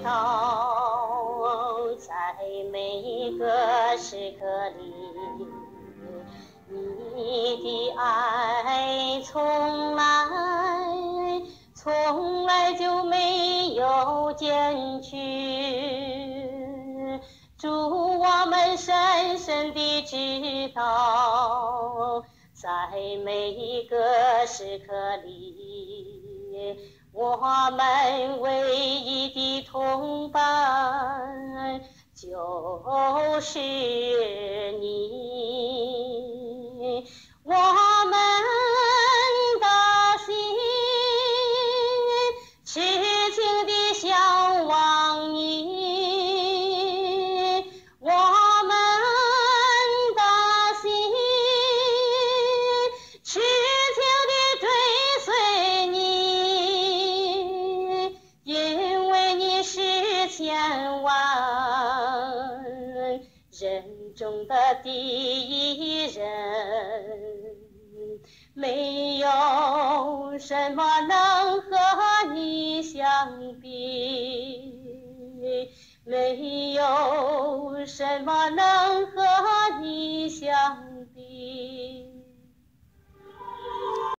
道，在每一个时刻里，你的爱从来就没有减去。祝我们深深地知道，在每一个时刻里，我们唯一的同伴就是你。我们的心痴情地向往你，我们的心痴情地追随你，因为你是千万人中的第一人，没有什么能和你相比，没有什么能